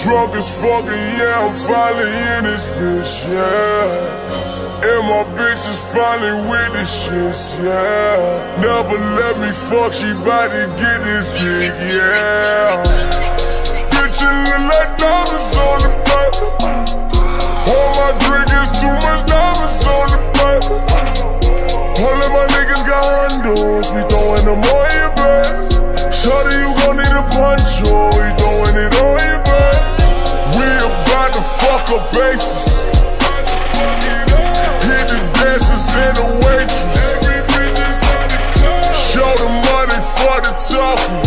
Drunk as fuck and yeah, I'm finally in this bitch, yeah. And my bitch is finally with this shit, yeah. Never let me fuck, she bout to get this dick, yeah. Bitch, you look like diamonds on the back. All my drink is too much diamonds on the back. All of my niggas got hondos, we throwing them on your back. Shawty, you gon' need a poncho, we throwing it on your back. We about to fuck up bases. Hit the dancers and the waitress. Show the money for the talking.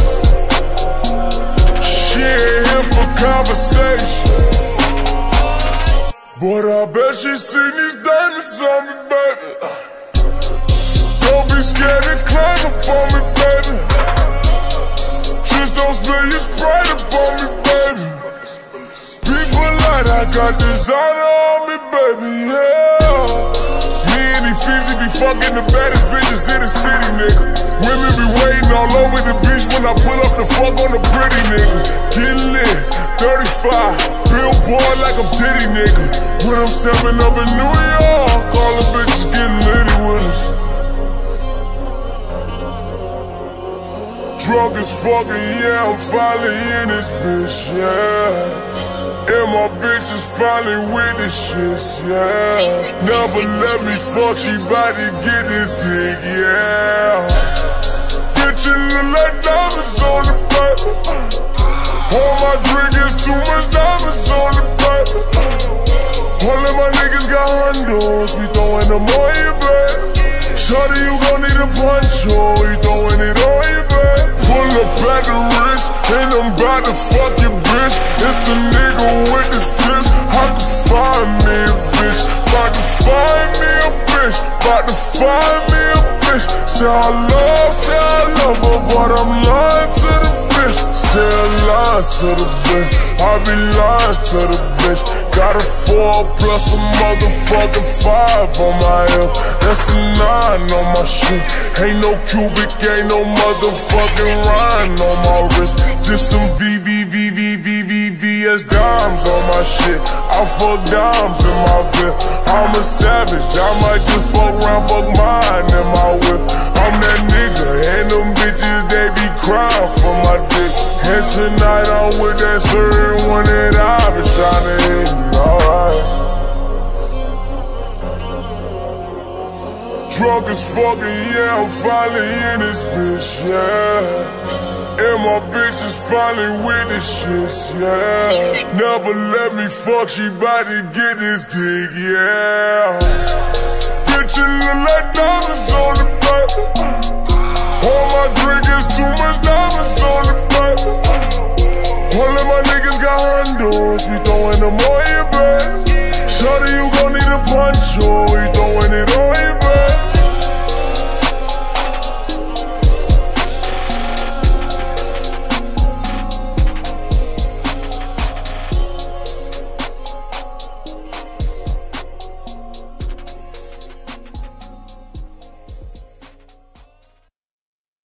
She ain't here for conversation, but I bet she seen these diamonds on me, baby. Don't be scared to climb up on me, baby. Just don't spill your Sprite up on me, baby. Be polite, I got designer on me, baby, yeah. Me and these Fizzy be fucking the baddest bitches in the city, nigga. Women be waiting all over the beach when I pull up the fuck on the pretty nigga. Get lit, 35, billboard like I'm Diddy, nigga. When I'm stepping up in New York, all the bitches getting litty with us. Drunk as fuck and yeah, I'm finally in this bitch, yeah. And my bitch is finally with this shit, yeah. Never let me fuck, she bout to get this dick, yeah. Bitch, you look like diamonds on the back. All my drink is too much diamonds on the back. All of my niggas got hondos, we throwing them on your back. Shawty, you gon' need a poncho, we throwing it on your back. Pull up at the wrist, and I'm bout to fuck your bitch. It's the nigga with the sis, I can find me a bitch. Bout to find me a bitch, bout to find me a bitch. Say I love her, but I'm lying to the bitch. Say I lie to the bitch, I be lying to the bitch. Got a 4 plus a motherfucking 5 on my hip. That's a 9 on my shit. Ain't no cubic, ain't no motherfucking rhyme on my wrist. Just some VVVVVVS dimes on my shit. I fuck dimes in my whip. I'm a savage, I might just fuck around, fuck mine in my whip. I'm that nigga, and them bitches, they be crying for my dick. And tonight I'm with that certain one that I been tryna hit, alright. Drunk as fuck and yeah, I'm finally in this bitch, yeah. And my bitch is finally with this shit, yeah. Never let me fuck, she bout to get this dick, yeah. Bitch, you look like diamonds on the back. All my drink is too much diamonds on the back. All of my niggas got hondos, we throwing them on your back.